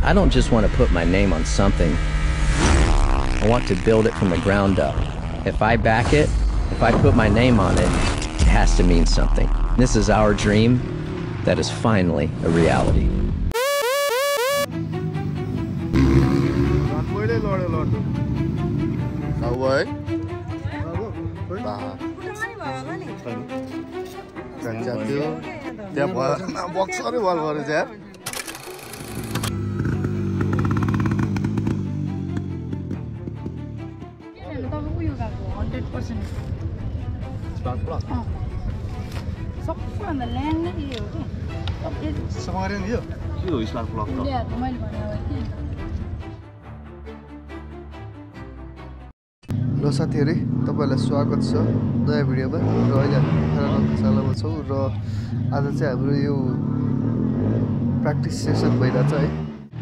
I don't just want to put my name on something. I want to build it from the ground up. If I back it, if I put my name on it, it has to mean something. This is our dream that is finally a reality. ल साथीहरु तपाईहरुलाई स्वागत छ नयाँ भिडियोमा र अहिले हामी पोखरा नौकाशालामा छौं र आज चाहिँ हाम्रो यो प्र्याक्टिस सेसन भइरहेछ है।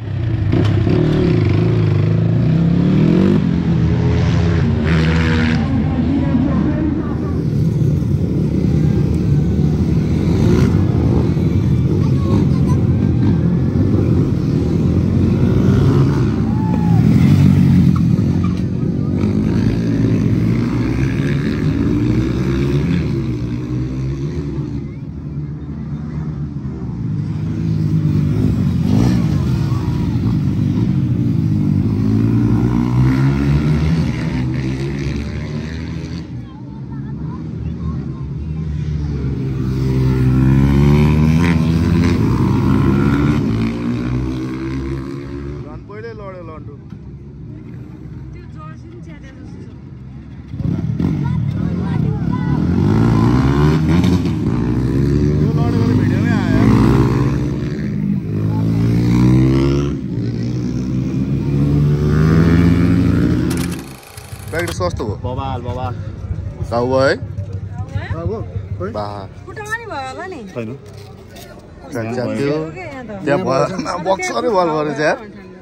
कस्तो हो babal गाउँ है खुट्टामा नि भयो होला नि छैन त्यो त्यहाँ बक्सरै बल गरे चाहिँ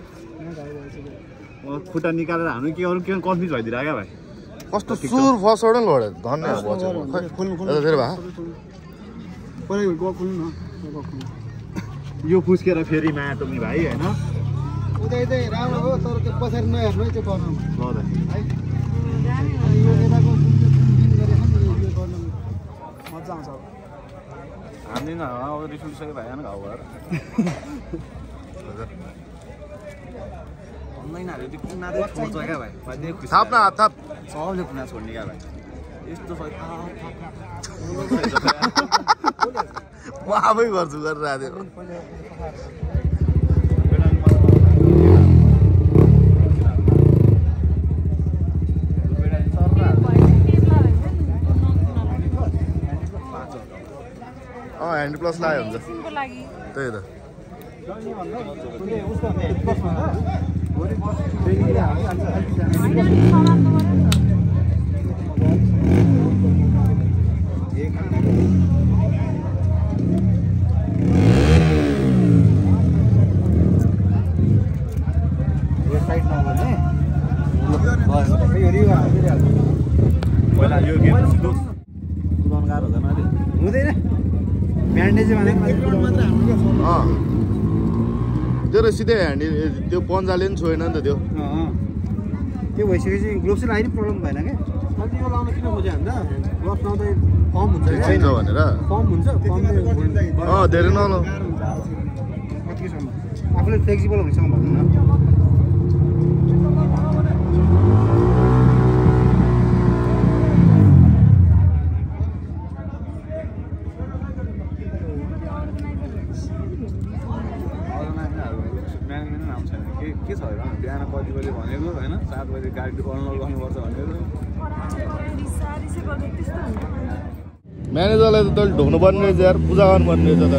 खुट्टा निकालेर हानु के अरु के कन्फ्युज भइदिरा क्या भाइ कस्तो सुर फसौडै लड्यो धन्य बच्चा फेरि भा परे गो खुल्नु न यो फुस्केर फेरि माटोमी भाइ हैन उतै चाहिँ राम्रो हो तर त्यो पछाडी नहेर्नु है त्यो गर्नु ल त है यो यताको जुन गरेछ नि यो गर्नु मजा आउँछ हामी न अब रिसुसकै भाइ हैन घाउ भएर अनलाइन हाले त्यो कुना दे छोड्छ क्या भाइ भाइ खुसी थाप न हात थाप सबले कुना छोड्ने क्या भाइ यस्तो छ म आफै गर्छु गरेर आएको ह्यान्ड प्लस लाग्यो हुन्छ त्यही त हुँदैन ब्यान्डेज त्यो र सिधै ह्यान्ड त्यो पन्जाले पनि छोएन नि त त्यो भइसकेपछि ग्लोभ्स लगाएर प्रब्लम भएन क्या अन्त यो लाउन किन खोज्यो भन्दा ग्लोभ्स लाउँदै फर्म हुन्छ चाहिन्छ भनेर फर्म हुन्छ धेरै नलाउ आफूले फ्लेक्सिबल हुनेसँग भन्नु न के छ बिहान कति बजे भनेको हैन 7 बजे गाडी अर्नल गर्नुपर्छ भनेको म्यानेजरलाई त तैँले ढोक्नु पर्ने रहेछ यार पूजा गर्नुपर्ने रहेछ त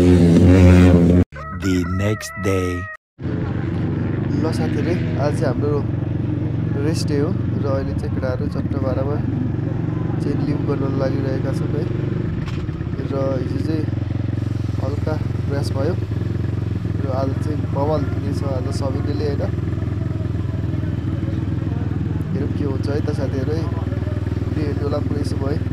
The next day. ल साथीहरु आज चाहिँ हाम्रो रेस्ट डे हो र अहिले चाहिँ केटाहरू चट्टबारामा चाहिँ लिभ गर्न लागिरहेका छन् है र हिजो चाहिँ हल्का प्रयास भयो र आज चाहिँ बवाल दिनेछ आज सबैले हैन हेरौँ के हुन्छ है त साथीहरु है भिडियोला पुरै छ भयो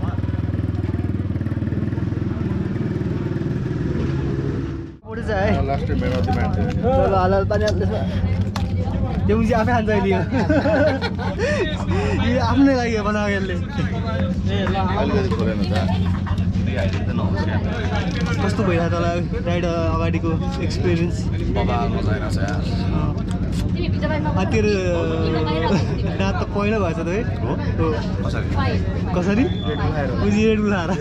है लास्ट मेहनती मान्छे ल हाल पानी हाल्दैछ त्यो मुजी आफै खान्छ अहिले यो आफ्नै लागि बनाएको यसले कस्तो भइरहेको तँलाई राइड अगाडिको एक्सपिरियन्स तेरो दाँत त पहिलो भएछ त है कसरी उजी रेड बुल खाएर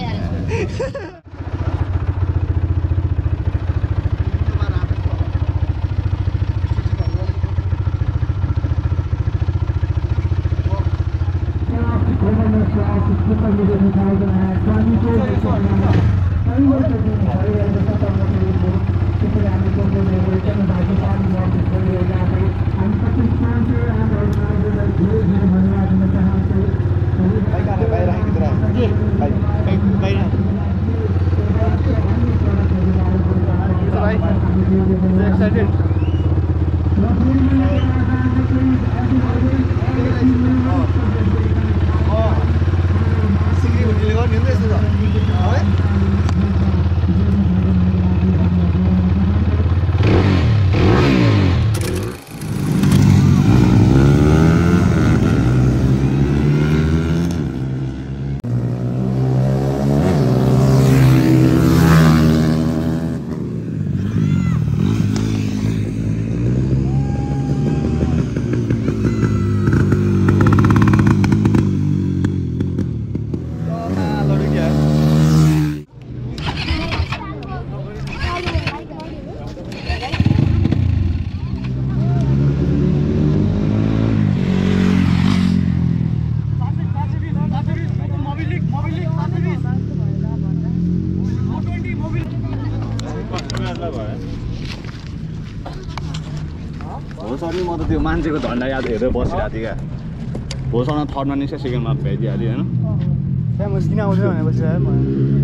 म त त्यो मान्छेको झन्डा याद हेरेर बसिरहेको थिएँ क्या होसँग थर्डमा निस्क्यो सेकेन्डमा भ्याइदिइहाल्यो होइन त्यहाँ म किन आउँदैन भनेर बसिरहेँ म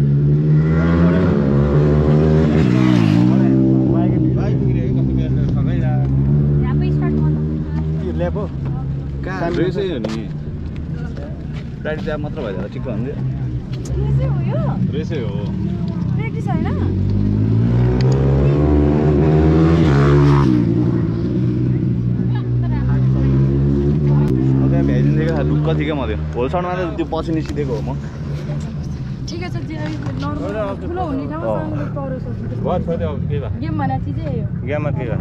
ल्याब हो रेसै हो नि प्र्याक्टिस ल्याब मात्र भइदिएर ठिक भन्थ्यो रेसै हो भ्याइदिन्छ क्या ढुक्क थिएँ क्या म त्यो होलसम्ममा त त्यो पछि निस्किदिएको हो म गेममा के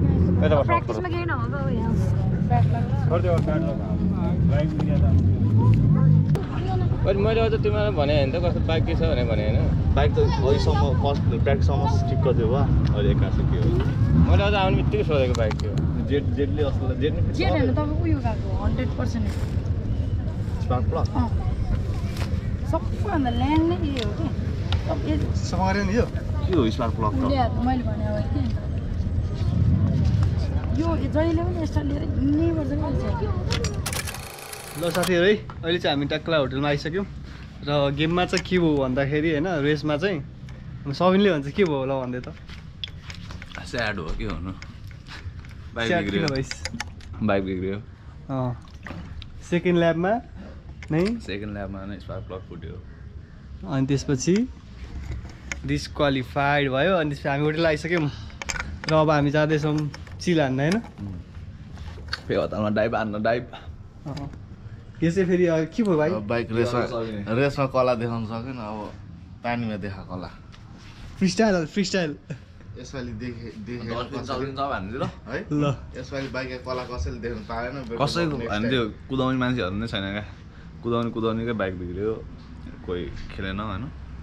मैले अझ तिमीलाई भने होइन त कस्तो बाइक के छ भनेर भने होइन बाइक त अहिलेसम्म फर्स्ट प्र्याक्टिससम्म ठिक गरिदियो भयो अहिले एक्कासी के हो मैले अझ आउने बित्तिकै सोधेको बाइक थियो जेटले जस्तो स्पार्क प्लग सबैभन्दा ल्याङ नै यही हो कि सफा गरेर नि यो के हो स्पार्क प्लग त मैले भने अब के यो जहिले पनि यस्तो लिएर हिँड्नै पर्छ कि ल साथीहरू है अहिले चाहिँ हामी टाक्ला होटलमा आइसक्यौँ र गेममा चाहिँ के भयो भन्दाखेरि होइन रेसमा चाहिँ सबिनले भन्छ के भयो होला भन्दै त स्याड हो के भन्नु बाइक बिग्रियो सेकेन्ड ल्याबमा नै स्पार्क प्लग फुट्यो अनि त्यसपछि डिस्क्वालिफाइड भयो अनि त्यसपछि हामी होटल आइसक्यौँ र अब हामी जाँदैछौँ चिल हान्न होइन फेरि हतारमा डाइभ हान्न डाइभ यो चाहिँ फेरि के भयो भाइ बाइक रेसमा कला देखाउन सकेन अब पानीमा देखा कला फ्रिस्टाइल यसपालि देखे है ल यसपालि बाइकको कला कसैले देख्नु पाएन कसैको हामी त्यो कुदाउने मान्छेहरू नै छैन क्या कुदाउनेकै बाइक बिग्रियो कोही खेलेन होइन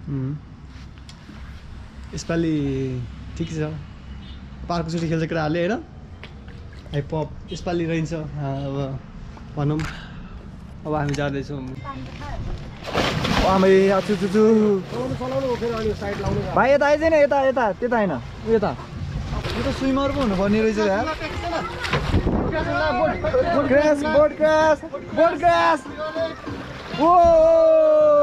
यसपालि ठिकै छ पार्कोचोटि खेल्छ केटाहरूले होइन हाइपप यसपालि रहन्छ अब भनौँ अब हामी जाँदैछौँ भाइ यता आइज न यता त्यता होइन यता यो त स्विमर पो हुनुपर्ने रहेछ यार बोट क्रास ओ